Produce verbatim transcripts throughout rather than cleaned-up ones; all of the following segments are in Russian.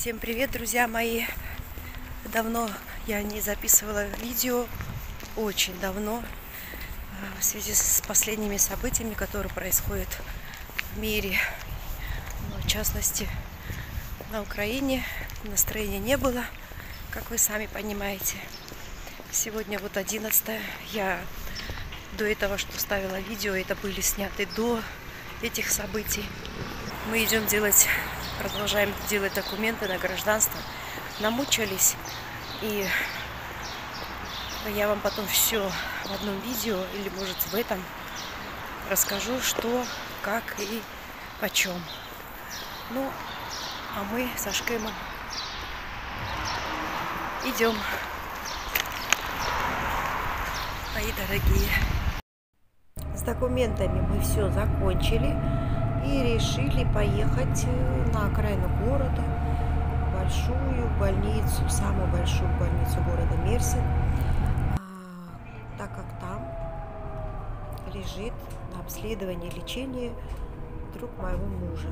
Всем привет, друзья мои! Давно я не записывала видео, очень давно, в связи с последними событиями, которые происходят в мире, но в частности на Украине. Настроения не было, как вы сами понимаете. Сегодня вот одиннадцатое. Я до этого, что ставила видео, это были сняты до этих событий. Мы идем делать, продолжаем делать документы на гражданство. Намучались, и я вам потом все в одном видео или может в этом расскажу, что, как и почем. Ну, а мы со Шкемом идем, мои дорогие. С документами мы все закончили и решили поехать на окраину города, в большую больницу, самую большую больницу города Мерсин, так как там лежит на обследовании и лечении друг моего мужа.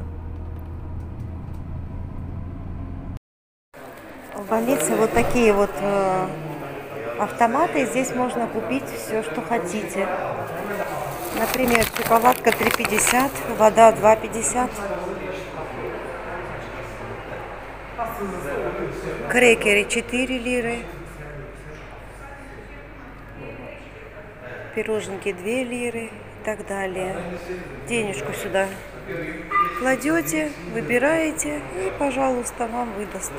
В больнице вот такие вот э, автоматы. Здесь можно купить все, что хотите. Например, шоколадка три пятьдесят, вода два пятьдесят, крекеры четыре лиры, пироженки две лиры и так далее. Денежку сюда кладете, выбираете и, пожалуйста, вам выдаст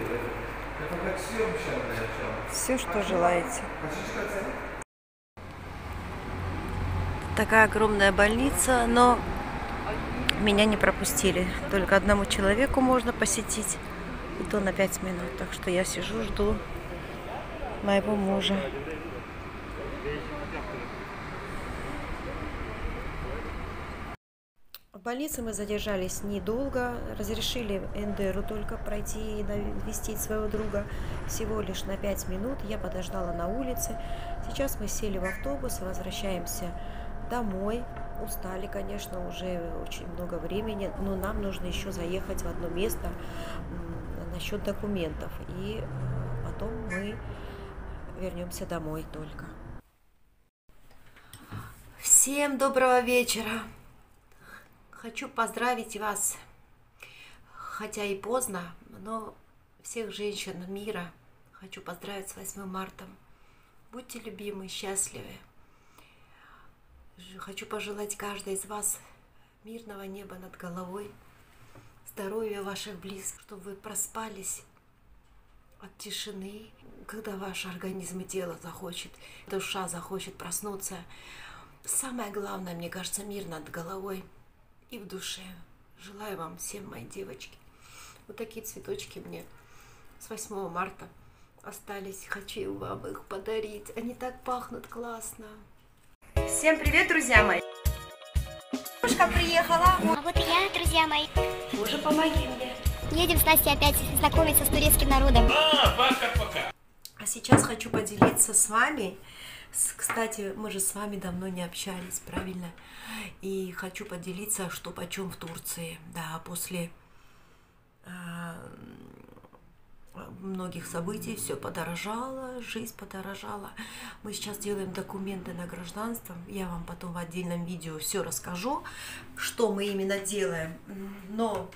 все, что желаете. Такая огромная больница, но меня не пропустили. Только одному человеку можно посетить, и то на пять минут. Так что я сижу, жду моего мужа. В больнице мы задержались недолго. Разрешили эн дэ эру только пройти и навестить своего друга всего лишь на пять минут. Я подождала на улице. Сейчас мы сели в автобус, возвращаемся домой. Устали, конечно, уже очень много времени, но нам нужно еще заехать в одно место насчет документов. И потом мы вернемся домой только. Всем доброго вечера! Хочу поздравить вас, хотя и поздно, но всех женщин мира хочу поздравить с восьмым марта. Будьте любимы, счастливы. Хочу пожелать каждой из вас мирного неба над головой, здоровья ваших близких, чтобы вы проспались от тишины, когда ваш организм и тело захочет, душа захочет проснуться. Самое главное, мне кажется, мир над головой и в душе. Желаю вам всем, мои девочки. Вот такие цветочки мне с восьмого марта остались. Хочу вам их подарить. Они так пахнут классно. Всем привет, друзья мои! Девушка приехала. А вот и я, друзья мои. Уже помоги мне. Едем с Настей опять знакомиться с турецким народом. А, пока-пока. А сейчас хочу поделиться с вами. Кстати, мы же с вами давно не общались, правильно? И хочу поделиться, что почем в Турции. Да, после э, многих событий все подорожало, жизнь подорожала. Мы сейчас делаем документы на гражданство. Я вам потом в отдельном видео все расскажу, что мы именно делаем. Но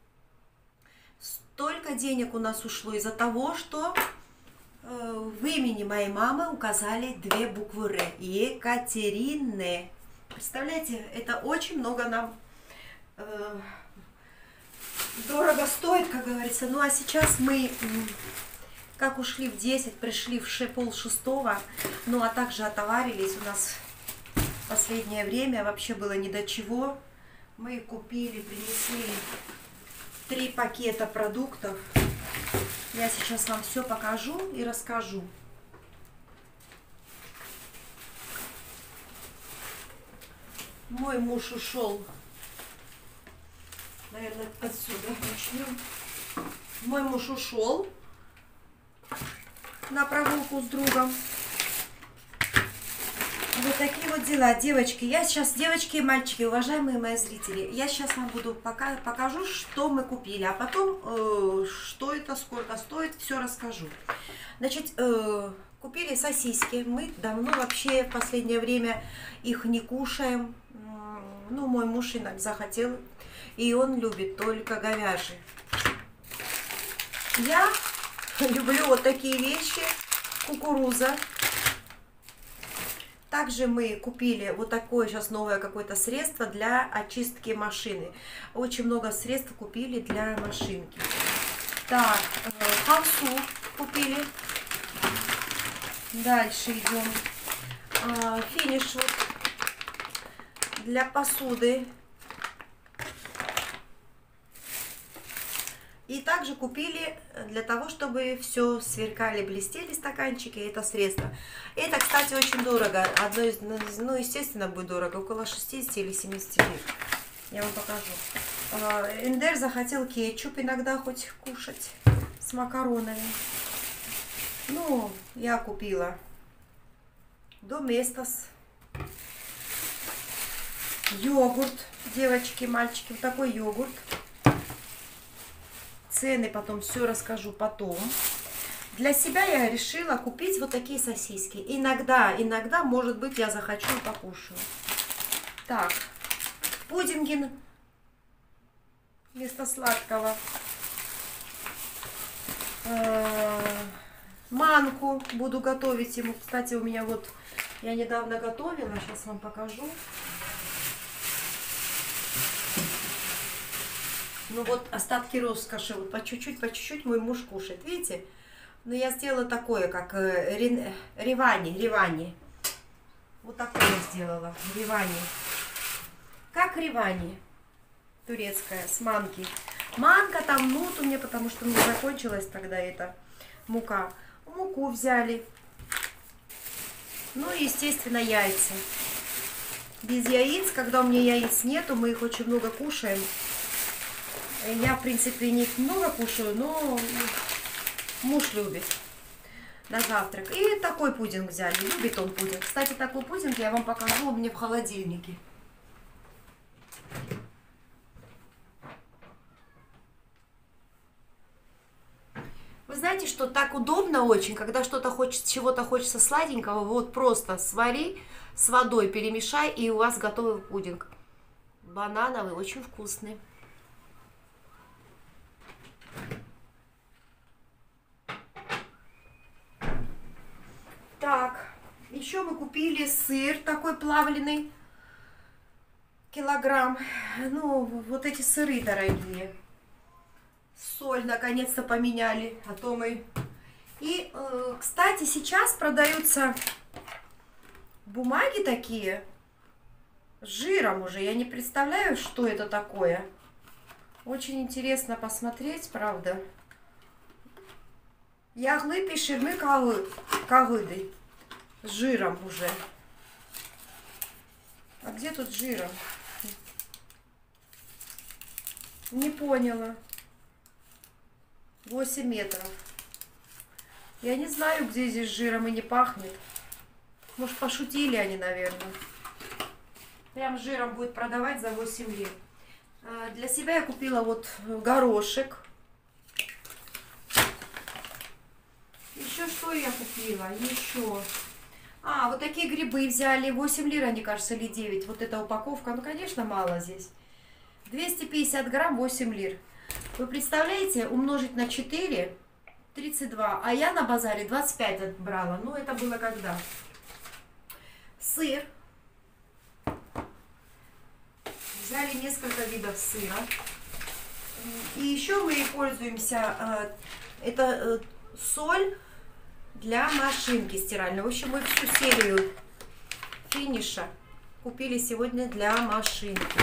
столько денег у нас ушло из-за того, что в имени моей мамы указали две буквы Р. Екатерины. Представляете, это очень много нам э, дорого стоит, как говорится. Ну а сейчас мы, как ушли в десять, пришли в пол шестого. Ну а также отоварились. У нас в последнее время вообще было ни до чего. Мы купили, принесли три пакета продуктов. Я сейчас вам все покажу и расскажу. Мой муж ушел. Наверное, отсюда начнем. Мой муж ушел на прогулку с другом. Вот такие вот дела, девочки. Я сейчас, девочки и мальчики, уважаемые мои зрители, я сейчас вам буду пока покажу, что мы купили, а потом, э, что это, сколько стоит, все расскажу. Значит, э, купили сосиски. Мы давно вообще в последнее время их не кушаем. Ну, мой муж иногда захотел, и он любит только говяжьи. Я люблю вот такие вещи. Кукуруза. Также мы купили вот такое сейчас новое какое-то средство для очистки машины. Очень много средств купили для машинки. Так, хамсу купили. Дальше идем. Финиш вот для посуды. И также купили для того, чтобы все сверкали, блестели стаканчики, это средство. Это, кстати, очень дорого. Одно из, ну, естественно, будет дорого. Около шестидесяти или семидесяти лир. Я вам покажу. Эндер захотел кетчуп иногда хоть кушать с макаронами. Ну, я купила Доместос. Йогурт, девочки, мальчики. Вот такой йогурт. Цены потом все расскажу потом. Для себя я решила купить вот такие сосиски. Иногда, иногда, может быть, я захочу и покушаю. Так, пудинги вместо сладкого. Манку буду готовить ему. Кстати, у меня вот, я недавно готовила, сейчас вам покажу. Ну вот остатки роскоши, вот по чуть-чуть, по чуть-чуть мой муж кушает, видите? Но я сделала такое, как э, ревани, ревани. Вот такое сделала, ревани. Как ревани, турецкая, с манки. Манка там нут у меня, потому что мне закончилась тогда эта мука. Муку взяли. Ну и, естественно, яйца. Без яиц, когда у меня яиц нету, мы их очень много кушаем. Я, в принципе, не много кушаю, но муж любит на завтрак. И такой пудинг взяли. Любит он пудинг. Кстати, такой пудинг я вам покажу у меня в холодильнике. Вы знаете, что так удобно очень, когда что-то хочется, чего-то хочется сладенького, вот просто свари с водой, перемешай, и у вас готовый пудинг. Банановый, очень вкусный. Так, еще мы купили сыр такой плавленый, килограмм. Ну, вот эти сыры дорогие. Соль наконец-то поменяли, а то мы... И, э, кстати, сейчас продаются бумаги такие с жиром уже. Я не представляю, что это такое. Очень интересно посмотреть, правда. Яглы пишермы кагыды. С жиром уже. А где тут жиром? Не поняла. восемь метров. Я не знаю, где здесь жиром и не пахнет. Может, пошутили они, наверное. Прям жиром будет продавать за восемь лир. Для себя я купила вот горошек. Еще что я купила? Еще. А, вот такие грибы взяли. восемь лир, они, кажется, или девять. Вот эта упаковка. Ну, конечно, мало здесь. двести пятьдесят грамм, восемь лир. Вы представляете, умножить на четыре, тридцать два. А я на базаре двадцать пять отбрала. Ну, это было когда? Сыр. Взяли несколько видов сыра. И еще мы пользуемся, это соль для машинки стиральной. В общем, мы всю серию финиша купили сегодня для машинки.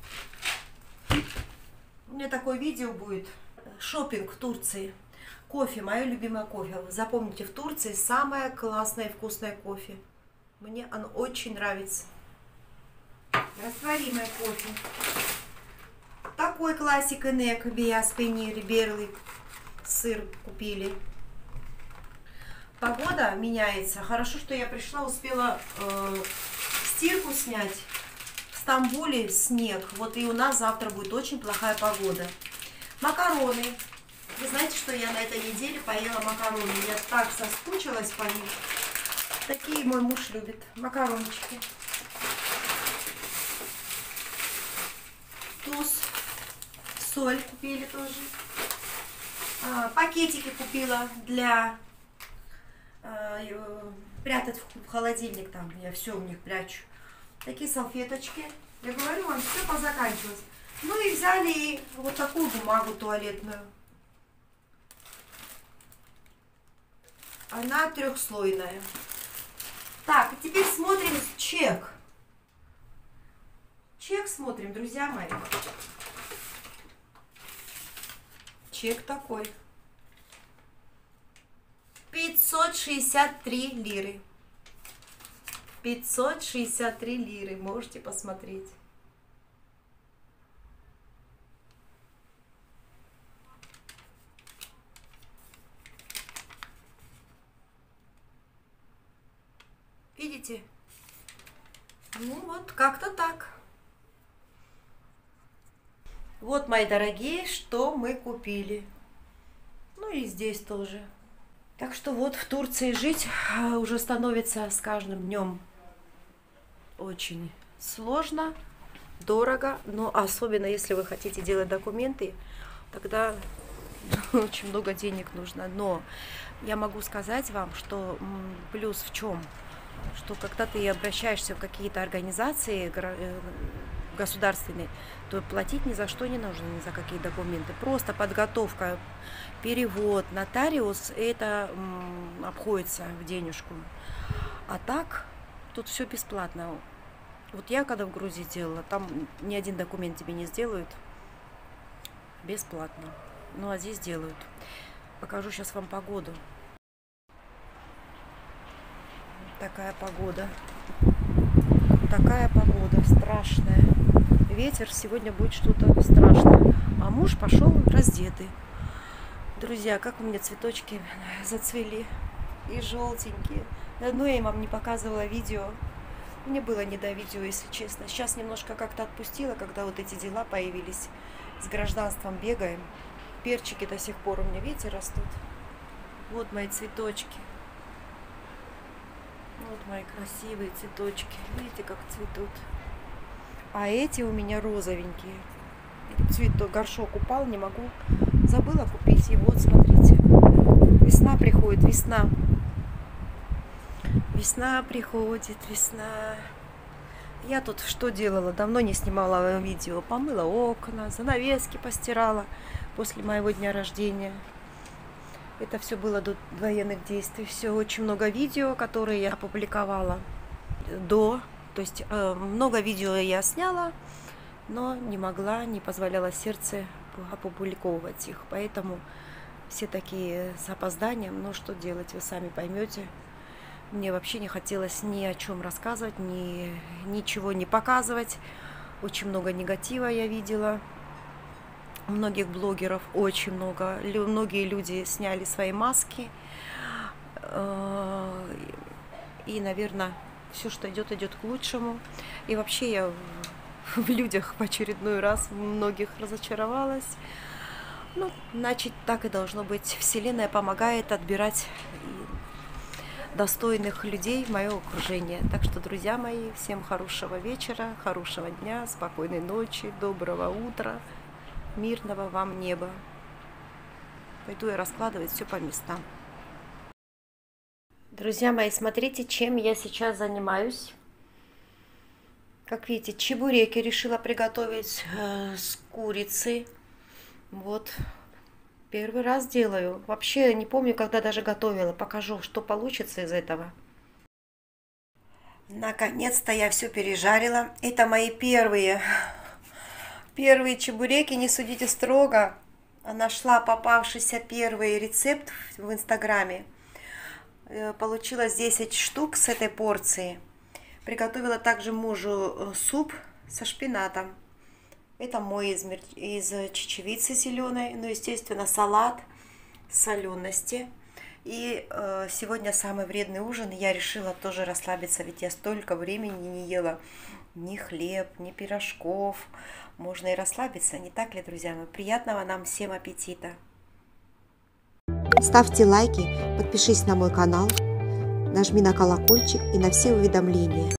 У меня такое видео будет. Шопинг в Турции. Кофе, мое любимое кофе. Запомните, в Турции самое классное и вкусное кофе. Мне оно очень нравится. Растворимое кофе. Такой классик Энек, Биас, Пенир, Берлик. Сыр купили. погода меняется. Хорошо, что я пришла, успела э, стирку снять. В Стамбуле снег. Вот и у нас завтра будет очень плохая погода. Макароны. Вы знаете, что я на этой неделе поела макароны. Я так соскучилась по ним. Такие мой муж любит. Макарончики. Туз. Соль купили тоже. А, пакетики купила для а, прятать в, в холодильник. Там я все у них прячу. Такие салфеточки. Я говорю вам, все позаканчивалось. Ну и взяли вот такую бумагу туалетную. Она трехслойная. Так, и теперь смотрим чек. Чек смотрим, друзья мои. Чек такой. пятьсот шестьдесят три лиры. пятьсот шестьдесят три лиры. Можете посмотреть. Видите? Ну вот, как-то так. Вот, мои дорогие, что мы купили. Ну и здесь тоже. Так что вот в Турции жить уже становится с каждым днем очень сложно, дорого. Но особенно если вы хотите делать документы, тогда очень много денег нужно. Но я могу сказать вам, что плюс в чем? Что когда ты обращаешься в какие-то организации государственные, то платить ни за что не нужно, ни за какие документы. Просто подготовка, перевод, нотариус, это м, обходится в денежку. А так, тут все бесплатно. Вот я когда в Грузии делала, там ни один документ тебе не сделают бесплатно. Ну а здесь делают. Покажу сейчас вам погоду. Такая погода. Такая погода страшная. Ветер сегодня будет что-то страшное. А муж пошел раздетый. Друзья, как у меня цветочки зацвели. И желтенькие. Давно я вам не показывала видео. Мне было не до видео, если честно. Сейчас немножко как-то отпустила, когда вот эти дела появились. С гражданством бегаем. Перчики до сих пор у меня, видите, растут. Вот мои цветочки. Вот мои красивые цветочки. Видите, как цветут. А эти у меня розовенькие. Цветок, горшок упал, не могу. Забыла купить. И вот, смотрите. Весна приходит, весна. Весна приходит, весна. Я тут что делала? Давно не снимала видео. Помыла окна, занавески постирала после моего дня рождения. Это все было до военных действий. Все, очень много видео, которые я опубликовала до. То есть э, много видео я сняла, но не могла, не позволяла сердце опубликовывать их. Поэтому все такие с опозданием. Но что делать, вы сами поймете. Мне вообще не хотелось ни о чем рассказывать, ни, ничего не показывать. Очень много негатива я видела. Многих блогеров очень много. Многие люди сняли свои маски. И, наверное, все, что идет, идет к лучшему. И вообще я в людях в очередной раз многих разочаровалась. Ну, значит, так и должно быть. Вселенная помогает отбирать достойных людей в мое окружение. Так что, друзья мои, всем хорошего вечера, хорошего дня, спокойной ночи, доброго утра. Мирного вам неба. Пойду я раскладывать все по местам. Друзья мои, смотрите, чем я сейчас занимаюсь. Как видите, чебуреки решила приготовить э, с курицей. Вот. Первый раз делаю. Вообще не помню, когда даже готовила. Покажу, что получится из этого. Наконец-то я все пережарила. Это мои первые... Первые чебуреки, не судите строго. Нашла попавшийся первый рецепт в Инстаграме. Получилось десять штук с этой порции. Приготовила также мужу суп со шпинатом. Это мой из, из чечевицы зеленой. Ну, естественно, салат солености. И э, сегодня самый вредный ужин. Я решила тоже расслабиться, ведь я столько времени не ела ни хлеб, ни пирожков. Можно и расслабиться, не так ли, друзья мои? Приятного нам всем аппетита! Ставьте лайки, подпишись на мой канал, нажми на колокольчик и на все уведомления.